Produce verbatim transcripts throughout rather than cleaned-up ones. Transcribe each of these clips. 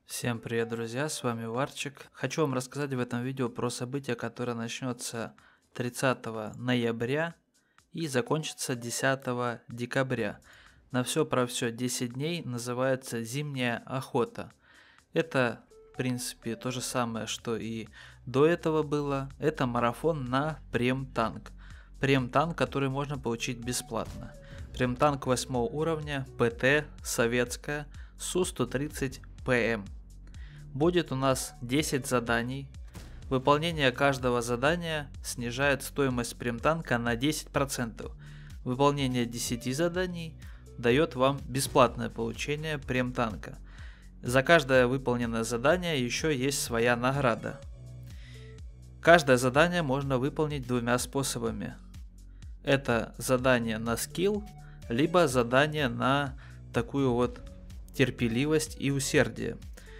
Всем привет, друзья, с вами Варчик. Хочу вам рассказать в этом видео про событие, которое начнется тридцатого ноября и закончится десятого декабря. На все про все десять дней, называется зимняя охота. Это, в принципе, то же самое, что и до этого было. Это марафон на прем-танк. Прем-танк, который можно получить бесплатно. Прем-танк восьмого уровня, ПТ, советская, Су сто тридцать ПМ. Будет у нас десять заданий. Выполнение каждого задания снижает стоимость прем-танка на десять процентов. Выполнение десяти заданий дает вам бесплатное получение прем-танка. За каждое выполненное задание еще есть своя награда. Каждое задание можно выполнить двумя способами. Это задание на скилл, либо задание на такую вот терпеливость и усердие.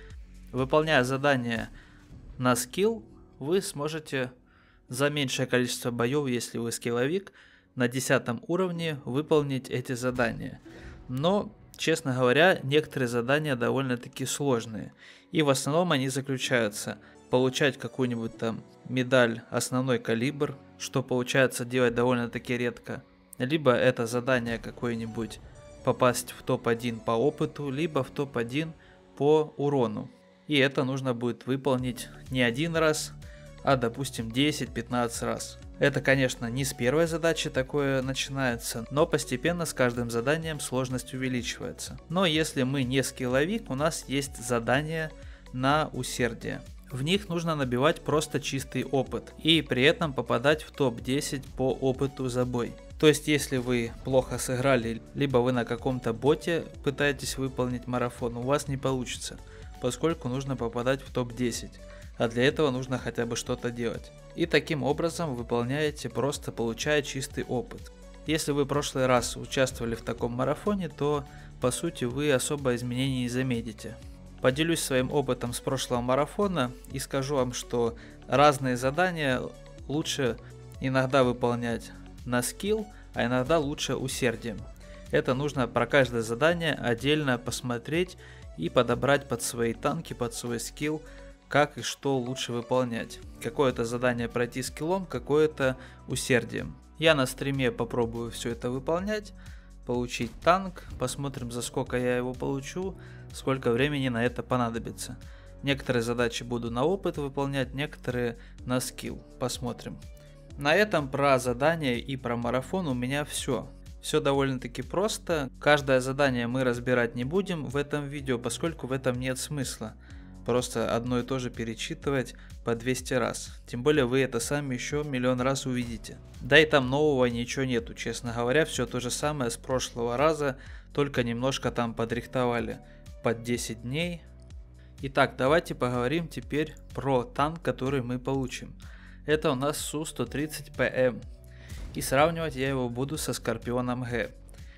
Выполняя задание на скилл, вы сможете за меньшее количество боев, если вы скилловик, на десятом уровне выполнить эти задания. Но, честно говоря, некоторые задания довольно-таки сложные. И в основном они заключаются получать какую-нибудь там медаль основной калибр, что получается делать довольно-таки редко. Либо это задание какое-нибудь попасть в топ один по опыту, либо в топ один по урону. И это нужно будет выполнить не один раз, а допустим десять-пятнадцать раз. Это, конечно, не с первой задачи такое начинается, но постепенно с каждым заданием сложность увеличивается. Но если мы не скилловик, у нас есть задания на усердие. В них нужно набивать просто чистый опыт и при этом попадать в топ десять по опыту за бой. То есть, если вы плохо сыграли, либо вы на каком-то боте пытаетесь выполнить марафон, у вас не получится, поскольку нужно попадать в топ десять, а для этого нужно хотя бы что-то делать. И таким образом выполняете, просто получая чистый опыт. Если вы в прошлый раз участвовали в таком марафоне, то по сути вы особо изменений не заметите. Поделюсь своим опытом с прошлого марафона и скажу вам, что разные задания лучше иногда выполнять на скилл, а иногда лучше усердием. Это нужно про каждое задание отдельно посмотреть и подобрать под свои танки, под свой скилл, как и что лучше выполнять. Какое-то задание пройти скиллом, какое-то усердием. Я на стриме попробую все это выполнять, получить танк, посмотрим, за сколько я его получу, сколько времени на это понадобится. Некоторые задачи буду на опыт выполнять, некоторые на скилл. Посмотрим. На этом про задания и про марафон у меня все. Все довольно-таки просто. Каждое задание мы разбирать не будем в этом видео, поскольку в этом нет смысла. Просто одно и то же перечитывать по двести раз. Тем более вы это сами еще миллион раз увидите. Да и там нового ничего нету, честно говоря. Все то же самое с прошлого раза, только немножко там подрихтовали под десять дней. Итак, давайте поговорим теперь про танк, который мы получим. Это у нас Су сто тридцать ПМ. И сравнивать я его буду со Скорпионом Г.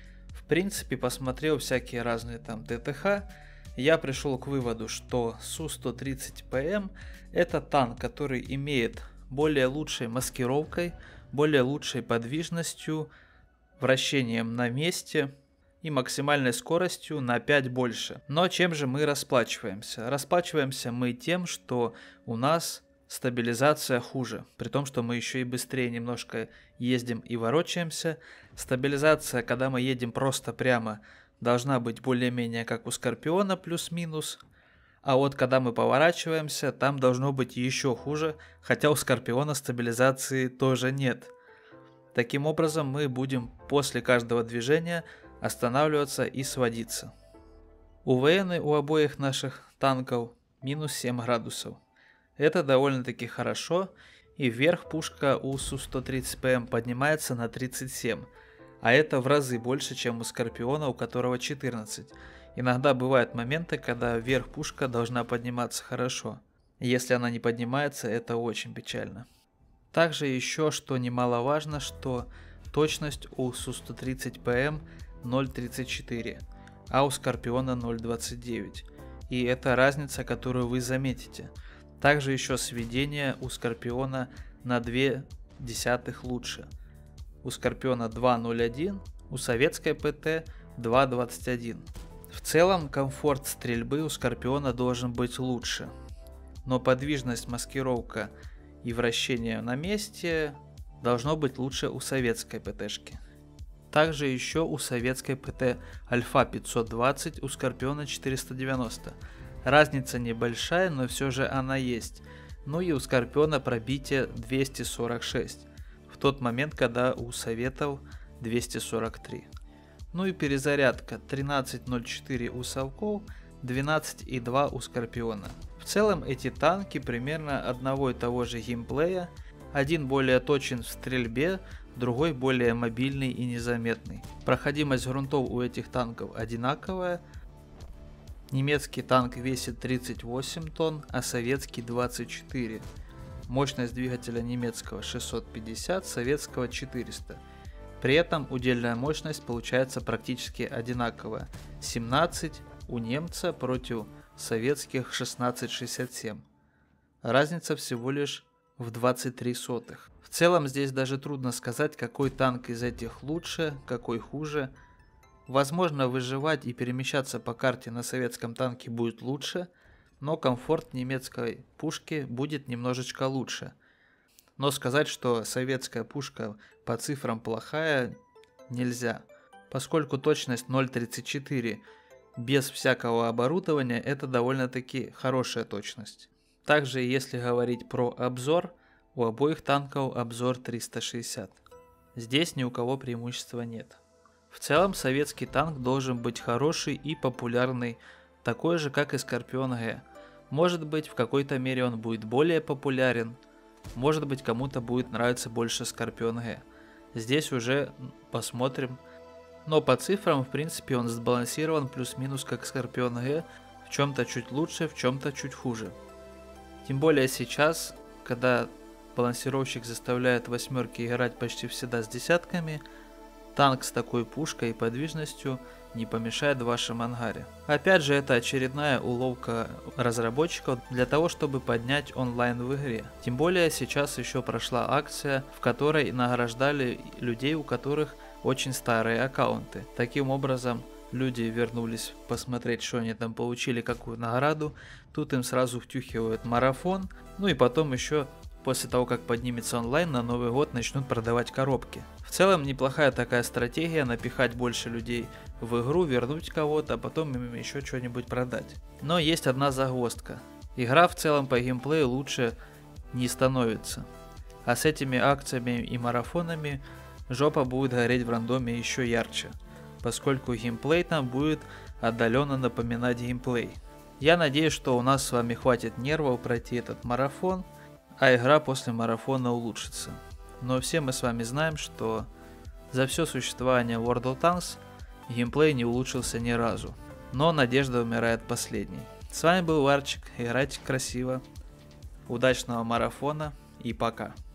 В принципе, посмотрел всякие разные там ТТХ. Я пришел к выводу, что Су сто тридцать ПМ это танк, который имеет более лучшей маскировкой, более лучшей подвижностью, вращением на месте и максимальной скоростью на пять больше. Но чем же мы расплачиваемся? Расплачиваемся мы тем, что у нас стабилизация хуже, при том, что мы еще и быстрее немножко ездим и ворочаемся. Стабилизация, когда мы едем просто прямо, должна быть более-менее как у Скорпиона, плюс-минус. А вот когда мы поворачиваемся, там должно быть еще хуже, хотя у Скорпиона стабилизации тоже нет. Таким образом, мы будем после каждого движения останавливаться и сводиться. У ВН у обоих наших танков минус семь градусов. Это довольно-таки хорошо, и вверх пушка у Су сто тридцать ПМ поднимается на тридцать семь, а это в разы больше, чем у Скорпиона, у которого четырнадцать. Иногда бывают моменты, когда вверх пушка должна подниматься хорошо. Если она не поднимается, это очень печально. Также еще, что немаловажно, что точность у Су сто тридцать ПМ ноль целых тридцать четыре сотых, а у Скорпиона ноль целых двадцать девять сотых. И это разница, которую вы заметите. Также еще сведение у Скорпиона на две десятых лучше. У Скорпиона два целых ноль один, у советской ПТ два целых двадцать один. В целом комфорт стрельбы у Скорпиона должен быть лучше, но подвижность, маскировка и вращение на месте должно быть лучше у советской ПТшки. Также еще у советской ПТ Альфа пятьсот двадцать, у Скорпиона четыреста девяносто. Разница небольшая, но все же она есть. Ну и у Скорпиона пробитие двести сорок шесть, в тот момент, когда у Советов двести сорок три. Ну и перезарядка тринадцать ноль четыре у Совков, двенадцать и два у Скорпиона. В целом эти танки примерно одного и того же геймплея, один более точен в стрельбе, другой более мобильный и незаметный. Проходимость грунтов у этих танков одинаковая. Немецкий танк весит тридцать восемь тонн, а советский двадцать четыре. Мощность двигателя немецкого шестьсот пятьдесят, советского четыреста. При этом удельная мощность получается практически одинаковая. семнадцать у немца против советских шестнадцать шестьдесят семь. Разница всего лишь в двадцать три сотых. В целом здесь даже трудно сказать, какой танк из этих лучше, какой хуже. Возможно, выживать и перемещаться по карте на советском танке будет лучше, но комфорт немецкой пушки будет немножечко лучше. Но сказать, что советская пушка по цифрам плохая, нельзя, поскольку точность ноль тридцать четыре без всякого оборудования это довольно-таки хорошая точность. Также, если говорить про обзор, у обоих танков обзор триста шестьдесят. Здесь ни у кого преимущества нет. В целом советский танк должен быть хороший и популярный, такой же как и Скорпион Г. Может быть, в какой-то мере он будет более популярен, может быть, кому-то будет нравиться больше Скорпион Г. Здесь уже посмотрим. Но по цифрам, в принципе, он сбалансирован плюс-минус как Скорпион Г, в чем-то чуть лучше, в чем-то чуть хуже. Тем более сейчас, когда балансировщик заставляет восьмерки играть почти всегда с десятками, танк с такой пушкой и подвижностью не помешает в вашем ангаре. Опять же, это очередная уловка разработчиков для того, чтобы поднять онлайн в игре. Тем более сейчас еще прошла акция, в которой награждали людей, у которых очень старые аккаунты. Таким образом, люди вернулись посмотреть, что они там получили, какую награду. Тут им сразу втюхивают марафон, ну и потом еще после того, как поднимется онлайн, на Новый год начнут продавать коробки. В целом неплохая такая стратегия, напихать больше людей в игру, вернуть кого-то, а потом им еще что-нибудь продать. Но есть одна загвоздка. Игра в целом по геймплею лучше не становится. А с этими акциями и марафонами жопа будет гореть в рандоме еще ярче, поскольку геймплей там будет отдаленно напоминать геймплей. Я надеюсь, что у нас с вами хватит нервов пройти этот марафон, а игра после марафона улучшится. Но все мы с вами знаем, что за все существование World of Tanks геймплей не улучшился ни разу. Но надежда умирает последней. С вами был Варчик, играйте красиво, удачного марафона и пока.